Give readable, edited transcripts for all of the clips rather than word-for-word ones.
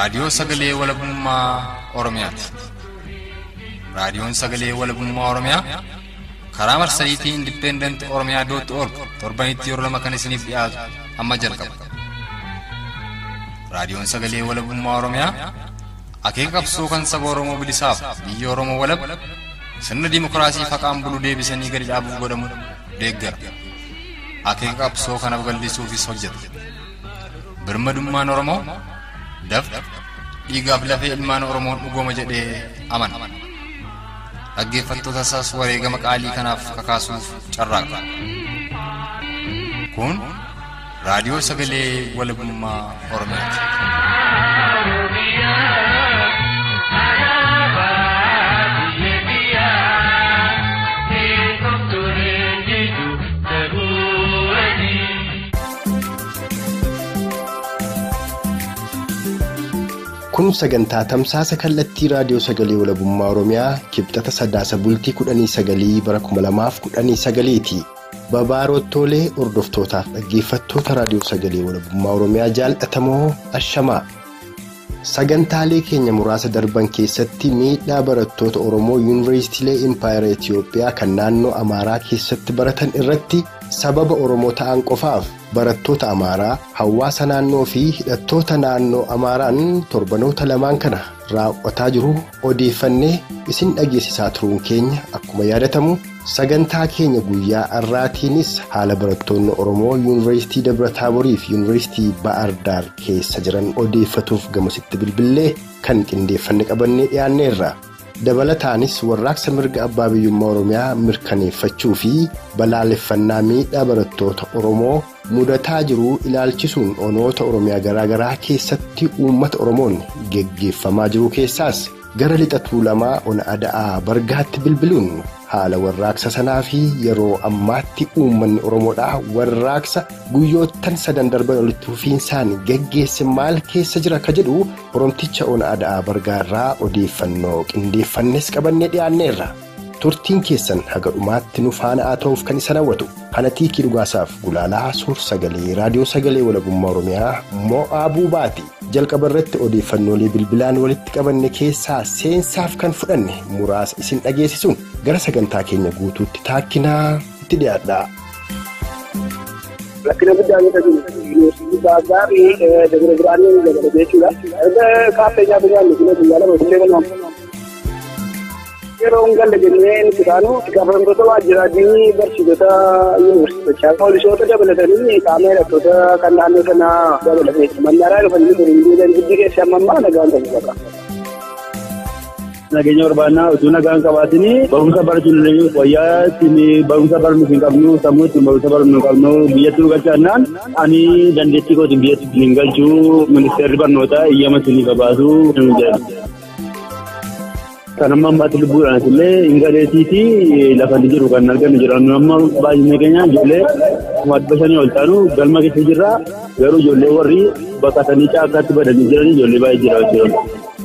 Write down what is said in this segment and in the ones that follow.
raadiyoo sagalee walabummaa Oromiyaati. Raadiyoon sagalee walabummaa Oromiyaa karaa marsariitii independent.oromia.org torbanitti yeroo lama kan isiniif dhiyaatu amma jalqaba. Raadiyoon sagalee walabummaa Oromiyaa akeeka qabsoo kan saba Oromoo bilisaaf biyya Oromoo walab sirna dimokiraasii faqaan bulu deebisanii gadi dhaabuuf godhamu deeggara. Akeeka qabsoo kana babal'isuufis hojjeta. Birmadummaan Oromoo dafqa dhiigaaf lafee ilmaan Oromoon dhugooma jedhee amana. Dhaggeeffattoota isaas wareegama qaalii kanaaf kakaasuuf carraaqa. Kun raadiyoo sagalee walabummaa Oromiyaati. Kun sagantaa tamsaasa kallattii raadiyoo sagalee walabummaa Oromiyaa kibxata sadaasa bultii 19 bara 2019ti. Babaarottoolee hordoftootaaf dhaggeeffattoota raadiyoo sagalee walabummaa Oromiyaa jaallatamoo ashamaa. Sagantaalee keenya muraasa darban keessatti miidhaa barattoota Oromoo Yuunivarsiitiilee Impaayera Itiyoophiyaa kan naannoo Amaaraa keessatti baratan irratti sababa Oromoo ta'an qofaaf barattoota Amaaraa, hawaasa naannoo fi hidhattoota naannoo Amaaraan torbanoota lamaan kana raawwataa jiru odeeffannee isin dhageessisaa turuun keenya akkuma yaadatamu sagantaa keenya guyyaa har'aatiinis haala barattoonni Oromoo Yuunivarsiitii Dabra-Taaborii fi Yuunivarsiitii Ba'ardaar keessa jiran odeeffatuuf gamasitti bilbilee kan qindeeffanne qabannee dhiyaanneerra. Dabalataanis warraaqsa mirga abbaa biyyummaa Oromiyaa mirkaneeffachuu fi balaaleffannaa miidhaa barattoota Oromoo mudataa jiru ilaalchisuun onoota Oromiyaa garaagaraa keessatti uummata Oromoon geggeeffamaa jiru keessaas gara lixa Tuulamaa ona Ada'aa Bargaatti bilbiluun haala warraaqsa sanaa fi yeroo ammaatti uummanni Oromoodhaa warraaqsa guyyoottan sadan darban walitti fufiinsaan geggeesse maal keessa jira ka jedhu Oromticha ona Ada'aa Bargaarraa odeeffannoo qindeeffannes qabannee dhiyaanneerra. Turtiin keessan haga dhumaatti nu faana ta'uuf kan isa hawwatu kana tiikii dhugaasaaf gulaalaa suur sagalee raadiyoo sagalee walabummaa Oromiyaa Mo'aa Buubaati. Jalqaba irratti odeeffannoolee bilbilaan walitti qabanne keessaa seensaaf kan fudhanne muraasa isin dhageessisuun gara sagantaa keenya guutuutti taakkinaa itti dhiyaadha. Rakkina guddaa ni tajaajila baazaarii Dabra Biraanii dabalatee jechuudha. Kaaffee biyyaa lama illee bal'aa. Yeroo hundalle jennee nuti kaanu gaafatamtoota waajjiraatii barsiisota yuunivarsiitichaa poolisoota dabalatanii qaama hidhattoota kan naannoo sanaa dabalatee mannaaraa dhufanii durinduu guddi keessaa ammaa nagaan ta'uu qaba. Nageenya barbaannaa utuu nagaan qabaatinii barumsa barachuun wayyaa ittiin barumsa barnu hin qabnu sammuu ittiin barumsa barnu hin qabnu biyyatti nu galchaannaan ani dandeettii kootiin biyyatti hin galchuu ministeerri barnootaa iyyama isinii qabaatuu hin jedhamu. Kan ammaatti lubbuudhaan illee ingaleetiitii lafa jiru kan argamu jira. Amma baay'inni keenya ijoollee madda shanii ol taanu galma keessa jirra. Garuu ijoollee warri baqatanii caakkaatti badanii jiran ijoollee baay'ee jira jechuudha.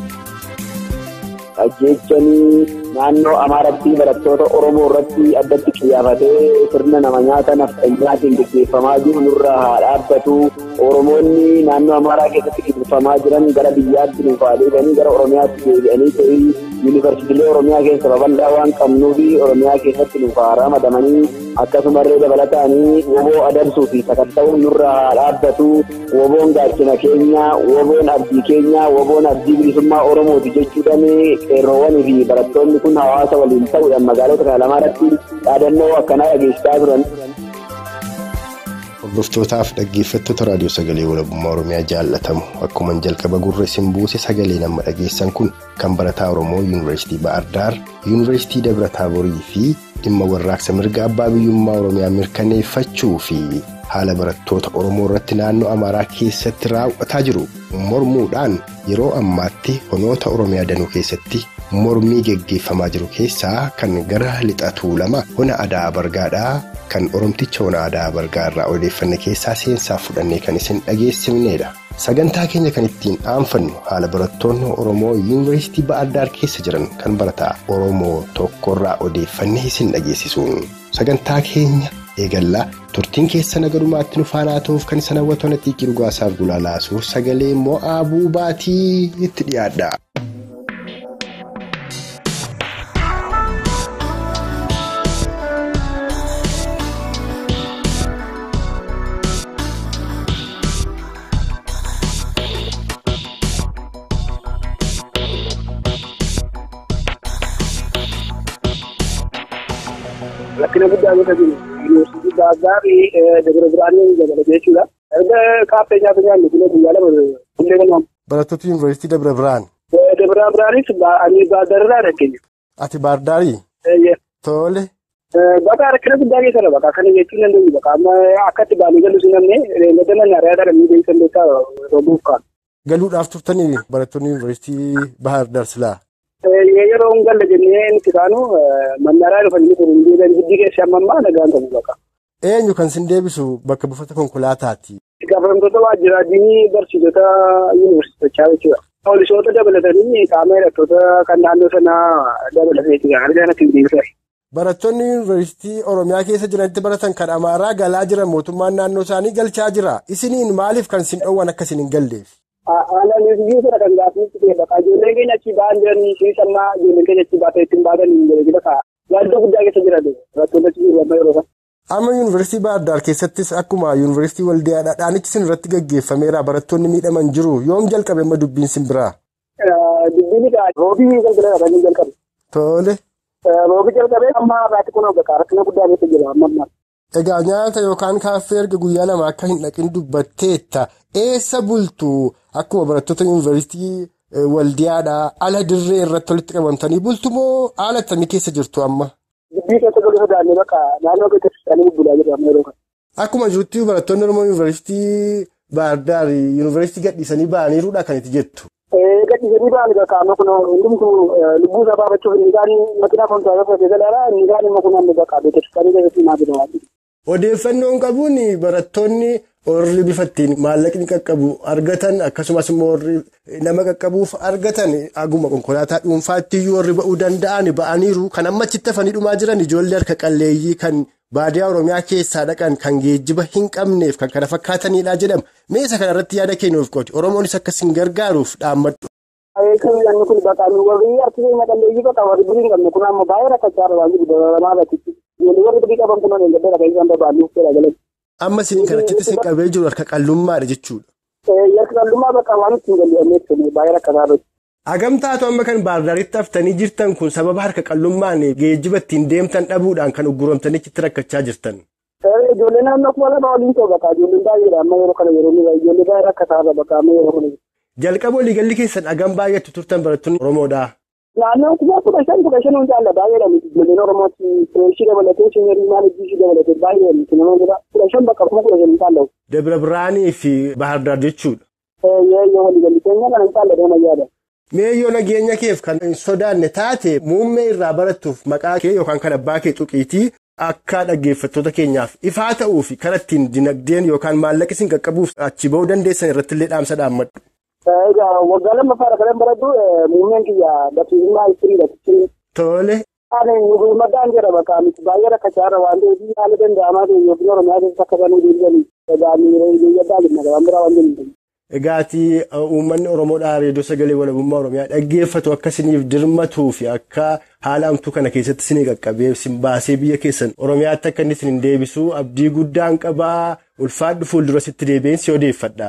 Ajjeechanii naannoo Amaaratti barattoota Oromoo irratti addatti xiyyeeffatee sirna nama nyaata nafxanyaatiin gaggeeffamaa jiru nurraa haa dhaabbatu. Oromoonni naannoo Amaaraa keessatti gaggeeffamaa jiran gara biyyaatti nuuf deebi'anii gara Oromiyaatti deebi'anii ta'ii yuunivarsiitiilee Oromiyaa keessa babal'aa waan qabnuu fi Oromiyaa keessatti nuuf ramadamanii akkasumallee dabalataanii woboo adamsuu fi sakatta'uun nurraa haa dhaabbatu. Woboon gaachana keenya, woboon abdii keenya, woboon abdii bilisummaa Oromooti jechuudhaan qeerroowwanii fi barattoonni kun hawaasa waliin ta'uudhaan magaalota kana lamaarratti dhaadannoo akkanaa dhageessisaa turan. Hordoftootaaf dhaggeeffattoota raadiyoo sagalee walabummaa Oromiyaa jaallatamu akkuma jalqaba gurra isin buuse sagalee nama dhageessan kun kan barataa Oromoo Yuunivarsiitii Ba'ardaar, Yuunivarsiitii Dabra-Taaborii fi dhimma warraaqsa mirga abbaa biyyummaa Oromiyaa mirkaneeffachuu fi haala barattoota Oromoo irratti naannoo Amaaraa keessatti raawwataa jiru mormuudhaan yeroo ammaatti onoota Oromiyaa danuu keessatti mormii geggeeffamaa jiru keessaa kan gara lixa Tuulamaa ona Ada'aa Bargaadhaa kan Oromticha ona Ada'aa Bargaarraa odeeffanne keessaa seensaaf fudhannee kan isin dhageessifneedha. Sagantaa keenya kan ittiin aanfannu haala barattoonni Oromoo Yuunivarsiitii Ba'ardaar keessa jiran kan barataa Oromoo tokkorraa odeeffannee isin dhageessisuun sagantaa keenya eegalla. Turtiin keessan garumaatti nu faana ta'uuf kan isa hawwatoon xiiqii dhugaasaaf gulaalaa suur sagalee mo'aabuu baatii itti dhiyaadha. Rakkina guddaa gosa jiru. Yuunivarsiitii Baazaarii Dabra Biraanii dabalatee jechuudha. Erga kaaffee nyaata nyaannu kun guyyaa lama hullee ganamu. Barattoota Yuunivarsiitii Dabra Biraan. Dabra Biraanis ani Baazaarirraa rakkeenya. Ati Baardaarii? Tole. Bakka rakkina guddaa keessadha bakka kana jechuun dandeenyu bakka amma akkatti baanii galuu si namne reellata nan ari'aa dhabanii beeksisan beekaa robuuf kaa'u. Galuudhaaf turtanii barattoonni Yuunivarsiitii Baardaar silaa? Yeroo hundalle jennee nuti kaanu mannaraa dhufanii turuun deebiin giddii keessa ammaa nagaan ta'u bakka. Eenyu kan sin deebisu bakka buufata konkolaataati? Gaafatamtoota waajjiraatii barsiisota yuunivarsiitichaa jechuudha. Poolisoota dabalatanii qaama hidhattoota kan naannoo sanaa dabalateeti kan argaan akka hin deebisan. Barattoonni yuunivarsiitii Oromiyaa keessa jiranitti baratan kan Amaaraa galaa jiran mootummaan naannoo isaanii galchaa jira. Isiniin maaliif kan sin dhoowwan akka isin hin galleef? Aannan iyyuu sana kan gaaffiitti ta'e bakka ijoolleen keenya achi ba'an jiranii fi sammaa ijoolleen keenya achi baatee ittiin baatan hin jiru bakka yaaddoo guddaa keessa jiran barattoonni achi jiru amma yeroo kana. Amma yuunivarsiitii Baardaar keessattis akkuma yuunivarsiitii Waldiyaadhaa dhaanichi sin irratti gaggeeffameera barattoonni miidhaman jiru yoom jalqabe amma dubbiin sin biraa? Dubbiin roobii jalqabe. Tole. Roobii jalqabee amma irraatti kun bakka rakkina guddaa keessa jira amma. Egaa nyaata yookaan kaaffee erga guyyaa lama akka hin dhaqin dubbatteetta eessa bultu akkuma barattoota yuunivarsiitii Waldiyaadhaa ala dirree irratti walitti qabamtanii bultu moo haala akkamii keessa jirtu amma? Dubbii keessa galuu sodaannee bakka naannoo keessatti bulaa jirra amma yeroo kana. Akkuma jirtu barattoonni Oromoo yuunivarsiitii Baardaar yuunivarsiitii gadhiisanii ba'aniiruudha kan itti jettu. Gadhiisanii ba'anii bakka amma kun hundumtuu lubbuu isaa baafachuuf inni kaan makiinaa konkolaataa fudhatee galaadha inni kaan immoo kun amma bakka beeksisanii keessatti himaa jiru. Odeeffannoon qabuun barattoonni warri bifattiin maallaqni qaqqabu argatan akkasumas immoo warri nama qaqqabuuf argatan aguma konkolaataa dhuunfaatti iyyuu warri ba'uu danda'an ba'aniiru kan amma achitti hafanii dhumaa jiran ijoollee harka qalleeyyii kan baadiyaa Oromiyaa keessaa dhaqan kan geejjiba hin qabneef kan kana fakkaatanidha jedhama. Meeshaa kana irratti yaada kennuuf qooti Oromoonis akkas hin gargaaruuf dhaammadhu. Kan kun bakka warri harki keenya qalleeyyii bakka warri birii hin qabne kun amma baay'ee rakkachaa irraa jiru dabalamaa bakkitti. Warri birii qaban kun hin gadda kan isaan barbaadu fedha. Amma isin kan achitti isin qabee jiru harka qallummaadha jechuudha. Harka qallummaa bakka waan ittiin galii baay'ee rakkataa jiru. Hagamtaatu amma kan Baardaaritti haftanii jirtan kun sababa harka qallummaan geejjiba ittiin deemtan dhabuudhaan kan ugguramtanii achitti rakkachaa jirtan. Ijoollee naannoo kuma lama waliin ta'u bakka ijoolleen baay'eedha amma yeroo kana ijoollee baay'ee rakkataa bakka amma yeroo kana. Jalqaba waliigalli keessan hagam baay'attu turtan barattoonni Oromoodhaa. Naannoo kuma 15 hundi alla baay'eedha ijoolleen Oromooti fireeshii dabalatee seenyaarii maaliifii dabalatee baay'ee namoonni jira 15 bakka kuma 15 taa'u. Dabra Biraanii fi Baardaar jechuudha. Yoo waliigalli keenya kana taa'u deema yaada. Meeyyoo nageenya keef kan hin sodaanne taate muummee irraa barattuuf maqaa kee yookaan kan abbaa kee tuqiitii akka dhaggeeffattoota keenyaaf ifaa ta'uuf kan ittiin dinagdeen yookaan maallaqi isin qaqqabuuf achi ba'uu dandeessan irratti illee dhaamsa dhaammadhu. Waggaa lammaffaa kan baradhu muummeen kiyya barsiisummaa istiriidha. Tole. Ani nuyi maddaan jira bakka miti baay'ee rakkachaa irra waan ta'eef haala danda'amaa ta'e yookiin Oromiyaa keessatti akka banuu deebi'anii egaa miiree yaddaa jenna waan biraa waan jennu. Egaatii uummanni Oromoodhaa reediyoo sagalee walabummaa Oromiyaa dhaggeeffatu akka isiniif dirmatuu fi akka haala amtuu kana keessatti isinii qaqqabee isin baasee biyya keessan Oromiyaatti akka inni isin deebisuu abdii guddaan qabaa ulfaadhu fuuldura sitti deebi'een si odeeffadha.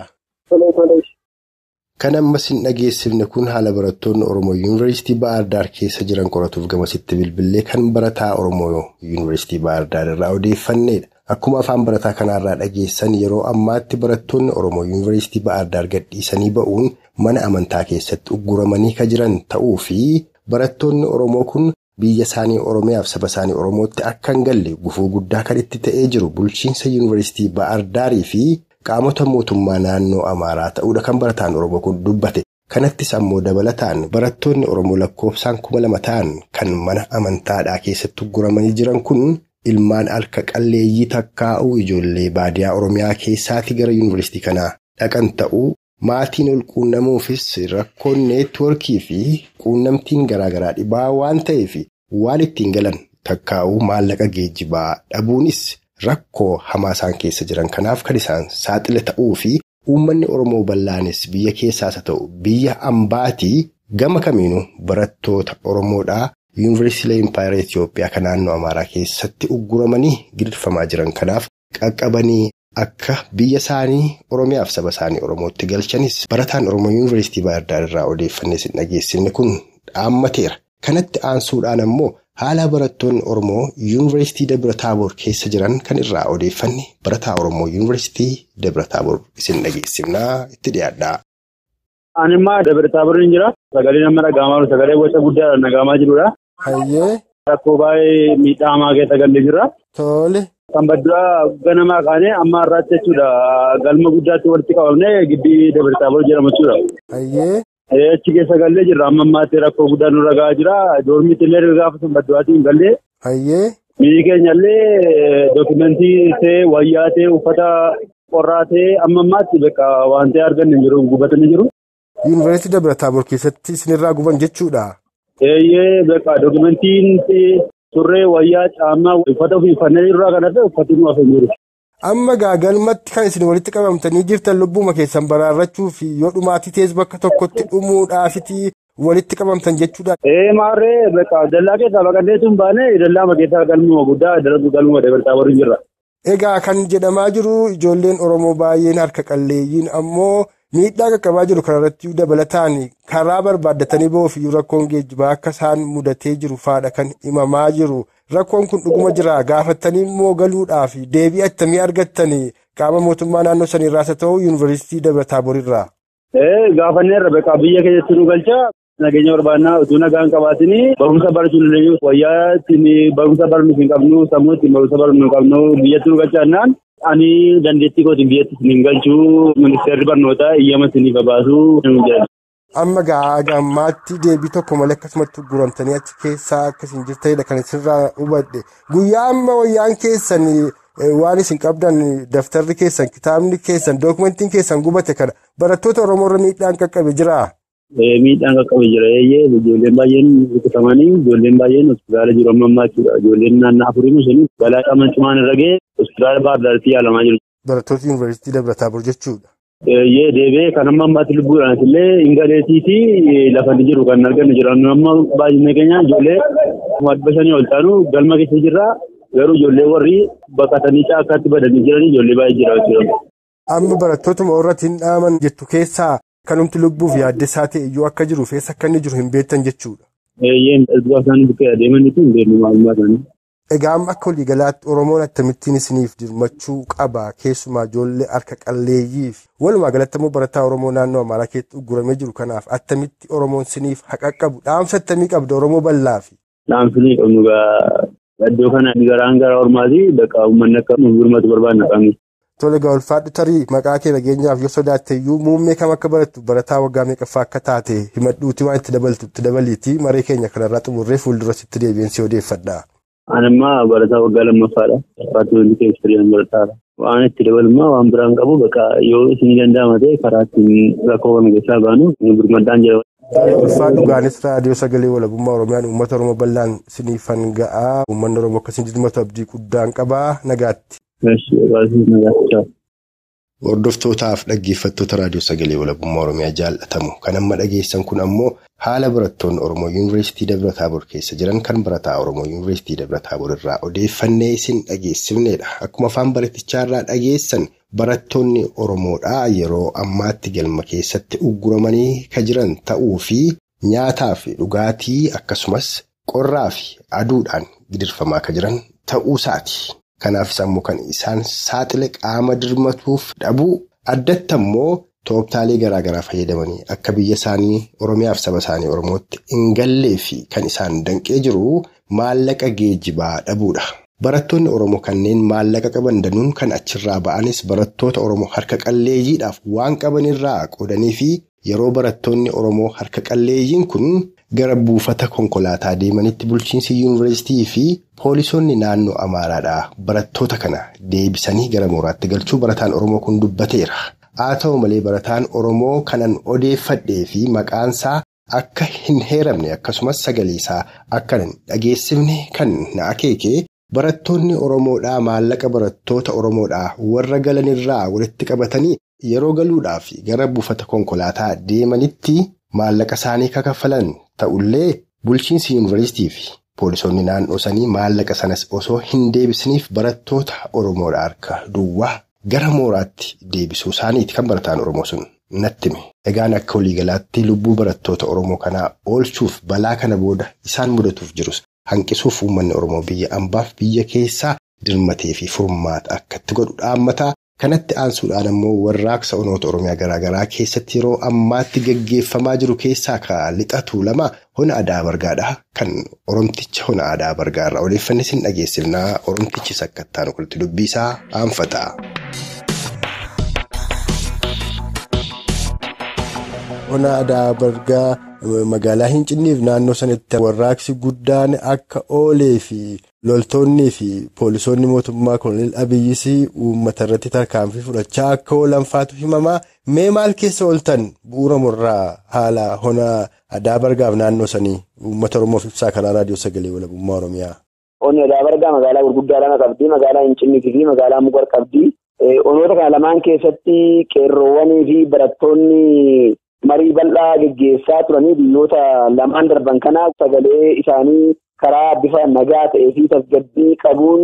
Kan ammas hin dhageessifne kun haala barattoonni Oromoo Yuunivarsiitii Baardaar keessa jiran qoratuuf gamasitti bilbilee kan barataa Oromoo Yuunivarsiitii Baardaar irraa odeeffannedha. Akkuma afaan barataa kanaarraa dhageessan yeroo ammaatti barattoonni Oromoo Yuunivarsiitii Baardaar gadhiisanii ba'uun mana amantaa keessatti ugguramanii kan jiran ta'uu fi barattoonni Oromoo kun biyya isaanii Oromiyaaf saba isaanii Oromootti akka hin galle gufuu guddaa kan itti ta'ee jiru bulchiinsa Yuunivarsiitii Baardaarii fi qaamota mootummaa naannoo Amaaraa ta'uudha kan barataan Oromoo kun dubbate. Kanattis ammoo dabalataan barattoonni Oromoo lakkoofsaan 2,000 ta'an kan mana amantaadhaa keessatti ugguramanii jiran kun ilmaan harka qalleeyyii takkaa'uu ijoollee baadiyaa Oromiyaa keessaatti gara yuunivarsiitii kanaa dhaqan ta'uu maatiin ol quunnamuufis rakkoon neetwoorkii fi quunnamtiin garaagaraa dhibaa waan ta'eef waan ittiin galan takkaa'uu maallaqa geejjibaa dhabuunis rakkoo hamaa isaan keessa jiran kanaaf kan isaan saaxila ta'uu fi uummanni Oromoo bal'aanis biyya keessaas haa ta'u biyya ambaatii gama kamiinuu barattoota Oromoodhaa Yuunivarsiitii Impaayera Itoophiyaa kan naannoo Amaaraa keessatti ugguramanii gidirfamaa jiran kanaaf qaqqabanii akka biyya isaanii Oromiyaaf saba isaanii Oromootti galchanis barataan Oromoo Yuunivarsiitii Baahirdaar irraa odeeffannee sin dhageessifne kun dhaammateera. Kanatti aansuudhaan ammoo haala barattoonni Oromoo Yuunivarsiitii Dabra Taaboor keessa jiran kan irraa odeeffanne barataa Oromoo Yuunivarsiitii Dabra Taaboor isin dhageessifnaa itti dhiyaadhaa. Animmaa Dabra Taaboor hin jira. Sagalee nama dhaga'amaa sagalee boca guddaa dhaga'amaa jirudha. Hayyee. Rakkoo baay'ee miidhamaa keessa galle jira. Tole. Kan badduraa ganamaa kaanee amma har'aatti jechuudha. Galma guddaatti walitti qabamnee gibbii Dabra Taaboor jedhamu jechuudha. Hayyee. Achi keessa gallee jirra. Amma ammaatti rakkoo guddaa nurra gahaa jira. Doormiitti illee gaafa sun badduwaatiin gallee. Hayyee. Biyyi keenya illee dookumentii ta'e wayyaa ta'e uffata qorraa ta'e amma ammaatti bakka waan ta'e arganne jiru gubatanii jiru. Yuunivarsiitii Dabra Taaboor keessatti isinirraa guban jechuudha. Eeyyee bakka dookumentiin turree wayyaa caammaa uffata ofii uffannee irraa kan hafe uffatni nu hafee jiru. Amma galmatti kan isin walitti qabamtanii jirtan lubbuma keessan baraarrachuu fi yoo dhumaatii tees bakka tokkotti dhumuudhaafiti walitti qabamtan jechuudha. Maarree bakka dallaa keessaa baqanneetu hin baane dallaa keessaa galmuma guddaa galmuma Dabra Taaboor hin jirra. Egaa kan jedhamaa jiru ijoolleen Oromoo baay'een harka qalleeyyiin ammoo miidhaa qaqqabaa jiru kanarratti dabalataan karaa barbaaddatanii ba'uuf rakkoon geejjibaa akka isaan mudatee jiru faadha kan himamaa jiru. Rakkoon kun dhuguma jira gaafattanii immoo galuudhaaf deebii attamii argattanii qaama mootummaa naannoo sanirraas haa ta'u Yuunivarsiitii Dabra Taaboor irraa. Gaafanneerra bakka biyya keessatti nu galchaa nageenya barbaannaa utuu nagaan qabaatinii barumsa barachuu dandeenyu wayyaa ittiin barumsa barnu hin qabnu sammuu ittiin barumsa barnu hin qabnu biyyatti nu galchaannaan ani dandeettii kootiin biyyatti hin galchuu ministeerri barnootaa iyyama isiniif baasuu hin jedhu. Amma gammaatti deebii tokko malee akkasumatti guramtanii achi keessaa akkasiin jirtanidha kan isinirraa hubadhe. Guyyaa amma wayyaan keessan waan isin qabdan daftarri keessan kitaabni keessan dookumentiin keessan gubate kana barattoota Oromoo irra miidhaan qaqqabe jira. Miidhaan qaqqabe jira ijoolleen baay'een rukutamanii ijoolleen baay'een hospitaala jiru amma ammaa jechuudha. Ijoolleen naannoo afurii sun balaa qaama cimaan irra ga'e hospitaala Baahirdaaritti yaalamaa jiru. Barattoota Yuunivarsiitii Dabra Taaboor jechuudha. Deebee kan amma ammaatti lubbuudhaan illee ingaleetii fi lafa jiru kan argannu jira. Amma baay'inni keenya ijoollee bashanii ol taanu galma keessa jirra. Garuu ijoollee warri baqatanii caakkaatti badanii jiran ijoollee baay'ee jira jechuudha. Amma barattootuma irratti hin dhaaman jettu keessaa kanumti lubbuuf yaaddessaa ta'e iyyuu akka jiruuf eessa akka inni jiru hin beektan jechuudha. Ergaa isaanii bukkee adeemanii fi hin beeknu maalummaa isaanii. Egaa amma akka waliigalaatti Oromoon akkamittiin isiniif dirmachuu qaba keessumaa ijoollee harka qalleeyyiif walumaa galatti immoo barataa Oromoo naannoo Amaaraa keessatti ugguramee jiru kanaaf akkamitti Oromoon isiniif haqa qabu dhaamsa akkamii qabda Oromoo bal'aafi. Dhaamsi qabnu iddoo kana garaan gara Oromaatii bakka uummanni akka gurmatu barbaadna qabni. Tole egaa ulfaadhu tarii maqaa kee nageenyaaf yoo sodaatte iyyuu muummee kam akka barattu barataa waggaa meeqaffaa akka taate himadhuuti waan itti dabaltu itti dabaliiti maree keenya kanarraa xumurree fuulduratti deebiinsi odeeffadha. Anammaa barataa waggaa lammaffaadha. Faatuun keessa barataadha. Waan itti dabalummaa waan biraan qabu bakka yoo isin danda'ama ta'e karaa ittiin rakkoo kana keessaa baanu gurmaddaan jira. Ulfaadhu gaanis raadiyoo sagalee walabummaa Oromiyaan uummata Oromoo bal'aan siniifan ga'aa uummanni Oromoo akkasiin dirmatu abdii guddaan qabaa nagaatti. Hordoftootaaf dhaggeeffattoota raadiyoo sagalee walabummaa Oromiyaa jaallatamu kan amma dhageessan kun ammoo haala barattoonni Oromoo Yuunivarsiitii Dabra Taaboor keessa jiran kan barataa Oromoo Yuunivarsiitii Dabra Taaboor irraa odeeffannee isin dhageessifnedha. Akkuma afaan baratichaa dhageessan barattoonni Oromoodhaa yeroo ammaatti galma keessatti ugguramanii kan jiran ta'uu fi nyaataa fi dhugaatii akkasumas qorraa fi aduudhaan gidirfamaa kan jiran ta'uu isaati. Kanaaf sammuu kan isaan saaxile qaama dirmatuuf dhabuu addatti ammoo tooftaalee garaagaraa fayyadamanii akka biyya isaanii Oromiyaaf saba isaanii Oromootti hin gallee fi kan isaan danqee jiru maallaqa geejjibaa dhabuudha. Barattoonni Oromoo kanneen maallaqa qaban danuun kan achirraa ba'anis barattoota Oromoo harka qalleeyyiidhaaf waan qabanirraa qoodanii fi yeroo barattoonni Oromoo harka qalleeyyiin kun gara buufata konkolaataa deemanitti bulchiinsi yuunivarsiitii fi poolisoonni naannoo Amaaraadhaa barattoota kana deebisanii gara mooraatti galchuu barataan Oromoo kun dubbateera. Haa ta'u malee barataan Oromoo kanan odeeffadhee fi maqaansaa akka hin heeramne akkasumas sagaleesaa akka hin dhageessifne kan na akeeke Barattoonni Oromoodhaa maallaqa barattoota Oromoodhaa warra galanirraa walitti qabatanii yeroo galuudhaaf gara buufata konkolaataa deemanitti maallaqa isaanii kakaffalan ta'ullee bulchiinsi yuunivarsiitii fi poolisoonni naannoo sanii maallaqa sanas osoo hin deebisaniif barattoota Oromoodhaa harka duwwaa gara mooraatti deebisuu isaaniiti kan barataan Oromoo sun natti hime. Egaan akka waliigalaatti lubbuu barattoota Oromoo kanaa oolchuuf balaa kana booda isaan mudatuuf jirus hanqisuuf uummanni Oromoo biyya ambaaf biyya keessaa dirmatee fi furmaata akka itti godhu dhaammataa. Kanatti aansuudhaan immoo warraaqsa onoota Oromiyaa garaagaraa keessatti yeroo ammaatti gaggeeffamaa jiru keessaa ka lixatu lama hona aadaa bargaadha. Kan Oromticha hona aadaa bargaarraa odeeffanne sin dhageessifnaa Oromtichi sakkattaan okulti dubbisaa aanfata. Hona aadaa bargaa magaalaa Hinciiniif naannoo sanatti warraaqsi guddaan akka oolee fi loltoonnii fi poolisoonni mootummaa Koloneel Abiyyis uummata irratti tarkaanfii fudhachaa akka oolanfaatu himamaa. Mee maal keessa ooltan bu'uura murraa haala hona aadaa bargaaf naannoo sanii uummata Oromoof ibsaa karaa raadiyoo sagalee walabummaa Oromiyaa. Honni aadaa bargaa magaalaa gurguddaa lama qabdi. Magaalaa Hinciinii fi magaalaa Mugar qabdi. Onoota kana lamaan keessatti qeerroowwanii fi barattoonni marii bal'aa geggeessaa turanii biyyoota lamaan darban kana sagalee isaanii karaa bifa nagaa ta'ee fi tasgabbii qabuun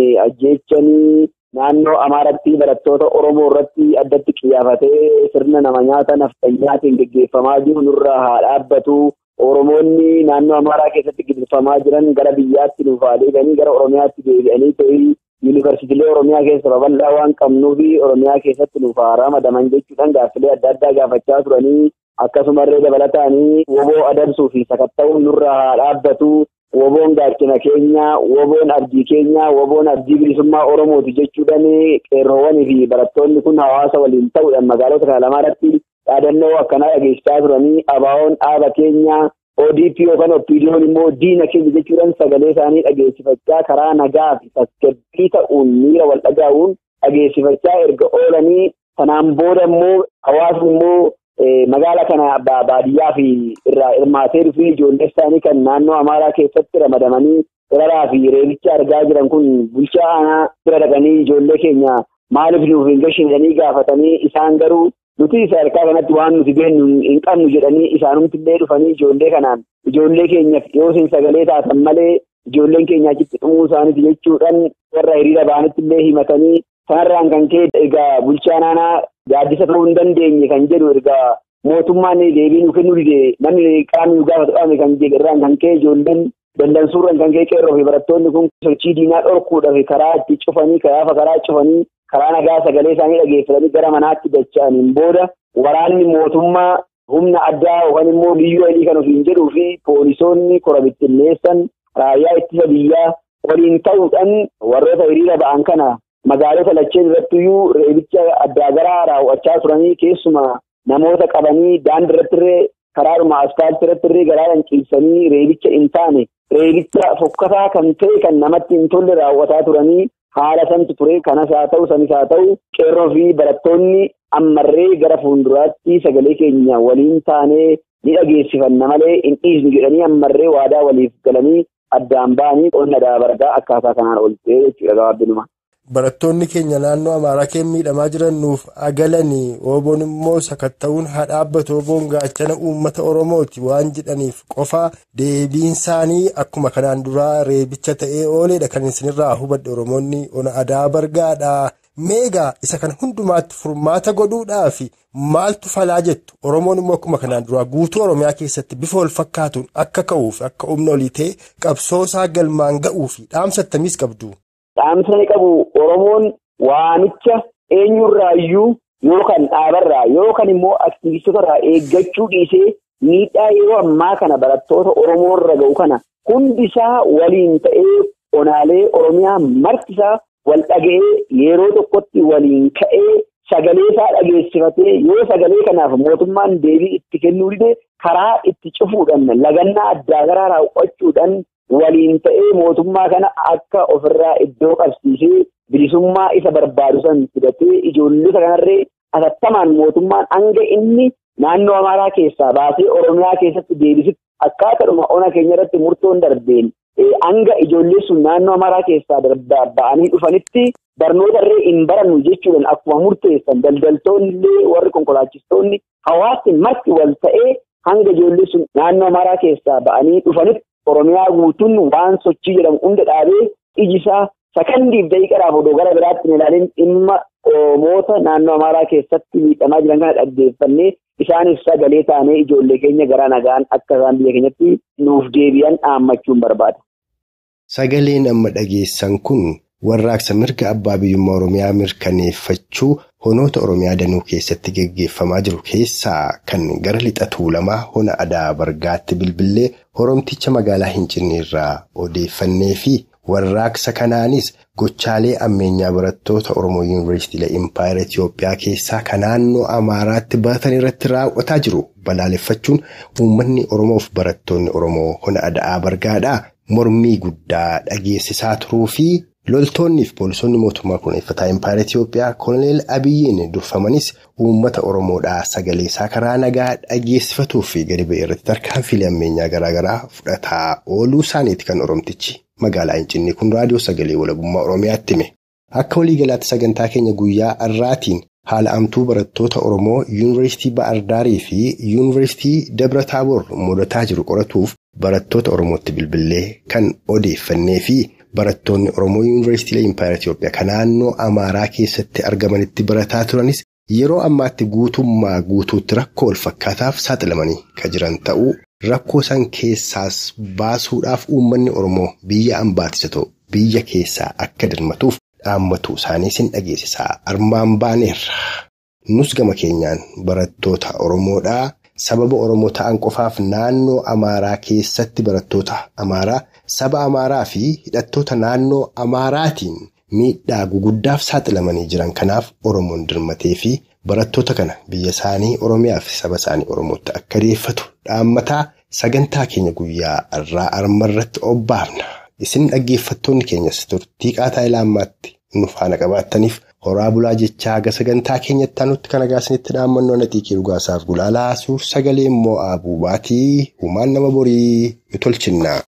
ajjeechanii naannoo Amaaratti barattoota Oromoo irratti addatti xiyyeeffatee sirna nama nyaata nafxanyaatiin geggeeffamaa jiru nurraa haa dhaabbatu. Oromoonni naannoo Amaaraa keessatti gidirfamaa jiran gara biyyaatti dhufaa deebi'anii gara Oromiyaatti deebi'anii ta'ii yuunivarsiitiilee Oromiyaa keessa babal'aa waan qabnuu fi Oromiyaa keessatti dhufaa ramadaman jechuudhaan gaaffilee adda addaa gaafachaa turanii akkasumallee dabalataanii woboo adamsuu fi sakatta'uun nurraa haa dhaabbatu. Woboon gaachana keenya, woboon abdii keenya, woboon abdii bilisummaa Oromooti jechuudhaan qeerroowwanii fi barattoonni kun hawaasa waliin ta'uudhaan magaalota kana lamaarratti dhaadannoo akkanaa dhageessisaa turanii ABO'n dhaaba keenya, ODP yookaan OPDO'n immoo diina keenya jechuudhaan sagalee isaanii dhageessifachaa karaa nagaa fi tasgabbii ta'uun miira wal dhagaa'uun dhageessifachaa erga oolanii sanaan booda immoo hawaasni immoo magaala kana baadiyyaa fi irraa hirmaatee dhufi ijoollee isaanii kan naannoo Amaaraa keessatti ramadamanii dararaa fi reebicha argaa jiran kun bulchaa aanaa bira dhaqanii ijoollee keenya maaliif nuuf hin gashiinanii gaafatanii isaan garuu nuti sadarkaa kanatti waan nuti beeknu hin qabnu jedhanii isaanumtillee dhufanii ijoollee kanaan ijoollee keenyaaf yoo isin sagalee taatan malee ijoolleen keenya achitti dhumuu isaaniiti jechuudhaan warra hiriira ba'anittillee himatanii sanarraan kan ka'e egaa bulchaa aanaa gaaddisa ta'uu hin dandeenye kan jedhu ergaa mootummaan deebii nu kennuu dide namni qaamni nu gaafatu dhaame kan jedhu irraan kan ka'e ijoolleen dandansuurraan kan ka'e qeerroo fi barattoonni kun sochii diinaa dhorkuudhaaf karaa itti cufanii karaa cufanii karaa nagaa sagalee isaanii dhageeffatanii gara manaatti dacha'aniin booda waraanni mootummaa humna addaa yookaan immoo liyyuu ayilii kan ofiin jedhuu fi poolisoonni korabittinneessan raayyaa ittisa biyyaa waliin ta'uudhaan warroota hiriira ba'an kana magaalota lacheen irrattiyyuu reebicha addaa garaa raawwachaa turanii keessuma namoota qabanii daandii irrattirree karaadhuma asfaaltii irrattirree garaadhaan ciibsanii reebicha hin taane reebicha fokkataa kan ta'e kan namatti hin tolle raawwataa turanii haala santu ture kanas haa ta'u sanis haa ta'u qeerroo fi barattoonni ammarree gara fuulduraatti sagalee keenya waliin taanee ni dhageessifanna malee hin dhiisnu jedhanii ammarree waadaa waliif galanii addaan ba'anii qonna aadaa bargaa akkaataa kanaan ooltee jechuudha gabaabinuma. Barattoonni keenya naannoo Amaaraa keen miidhamaa jiran nuuf agalanii woboon immoo sakatta'uun haa dhaabbatu woboon gaachana uummata Oromooti waan jedhaniif qofa deebiin isaanii akkuma kanaan duraa reebicha ta'ee ooleedha kan isinirraa hubadhe Oromoonni ona aadaa bargaadha. Meegaa isa kana hundumaatti furmaata godhuudhaaf maaltu falaa jettu Oromoon immoo akkuma kanaan duraa guutuu Oromiyaa keessatti bifa wal fakkaatuun akka ka'uuf akka humna olii ta'e qabsoosaa galmaan ga'uuf dhaamsa akkamiis qabdu? Dhaamsa qabu Oromoon waamicha eenyurraayyuu yookaan dhaabarraa yookaan immoo aktivistotarraa eeggachuu dhiisee miidhaa yeroo ammaa kana barattoota Oromoo irra ga'u kana hundisaa waliin ta'ee onaalee Oromiyaa martisaa wal dhaga'ee yeroo tokkotti waliin ka'ee sagalee isaa dhageessifatee yoo sagalee kanaaf mootummaan deebii itti kennuu dide karaa itti cufuudhaan lagannaa addaa garaa raawwachuudhaan waliin ta'ee mootummaa kana akka ofirraa iddoo qabsiisee bilisummaa isa barbaadu san fidatee ijoollota kanarree atattamaan mootummaan hanga inni naannoo Amaaraa keessaa baasee Oromiyaa keessatti deebisitti akkaataadhuma ona keenya irratti murtoon darbeen hanga ijoollee sun naannoo Amaaraa keessaa ba'anii dhufanitti barnoota irree hin barannu jechuudhaan akkuma murteessan daldaltoonni illee warri konkolaachistoonni hawaasni marti wal ta'ee hanga ijoollee sun naannoo Amaaraa keessaa ba'anii dhufanitti Oromiyaa guutuun waan sochii jedhamu hunda dhaabee ijisaa sakandiif daqiiqaadhaaf odoo gara biraatti hin ilaalin dhimma Oromoota naannoo Amaaraa keessatti miidhamaa jiran kana dhaggeeffannee isaaniif sagalee taanee ijoollee keenya gara nagaan akka isaan biyya keenyatti nuuf deebi'an dhaammachuun barbaada. Sagaleen amma dhageessan kun warraaqsa mirga abbaa biyyummaa Oromiyaa mirkaneeffachuu honoota Oromiyaa danuu keessatti geggeeffamaa jiru keessaa kan gara lixa Tuulamaa hona Adaa Bargaatti bilbilee Horomticha magaalaa Hincinnii irraa odeeffannee fi warraaqsa kanaanis gochaalee ammeenyaa barattoota Oromoo Yuunivarsiitii Impaayera Itiyoophiyaa keessaa kan naannoo Amaaraatti baratan irratti raawwataa jiru balaaleffachuun uummanni Oromoof barattoonni Oromoo hona Adaa Bargaadhaa mormii guddaa dhageessisaa turuu fi loltoonniif poolisoonni mootummaa kunuunfataa Impaayera Itiyoophiyaa Koloneel Abiyyiin durfamanis uummata Oromoodhaa sagalee isaa karaa nagaa dhageessifatuu fi gadi ba'e irratti tarkaanfilee ammeenyaa garaagaraa fudhataa ooluu isaaniiti kan Oromtichi magaalaa Hincinnii kun raadiyoo sagalee walabummaa Oromiyaatti hime. Akka waliigalaatti sagantaa keenya guyyaa har'aatiin haala amtuu barattoota Oromoo Yuunivarsiitii Ba'ardaarii fi Yuunivarsiitii Dabra Taaboor mudataa jiru qoratuuf barattoota Oromootti bilbilee kan odeeffannee fi barattoonni Oromoo Yuunivarsiitii Impaayera Itiyoophiyaa kan naannoo Amaaraa keessatti argamanitti barataa turanis yeroo ammaatti guutummaa guutuutti rakkoo wal fakkaataaf saaxilamanii kan jiran ta'uu rakkoo san keessaas baasuudhaaf uummanni Oromoo biyya ambaatis ta'u biyya keessaa akka dirmatuuf dhaammatuu isaanii sin dhageessisaa armaan baaneerra. Nus gama keenyaan barattoota Oromoodhaa sababa Oromoo ta'an qofaaf naannoo Amaaraa keessatti barattoota Amaaraa saba Amaaraa fi hidhattoota naannoo Amaaraatiin miidhaa guguddaaf saaxilamanii jiran kanaaf Oromoon dirmatee fi barattoota kana biyya isaanii Oromiyaa fi saba isaanii Oromootti akka deeffatu dhaammataa sagantaa keenya guyyaa irraa armarratti obbaafna. Isin dhaggeeffattoonni keenyas turtii qaataa ilaammaatti nu faana qabaattaniif horaa bulaa jechaa haga sagantaa keenyatti aanutti kan agaasinitti dhaammannoo naxiiqii dhugaasaaf gulaalaa suur sagalee immoo aabuu baatii uumaan nama borii tolchinnaa.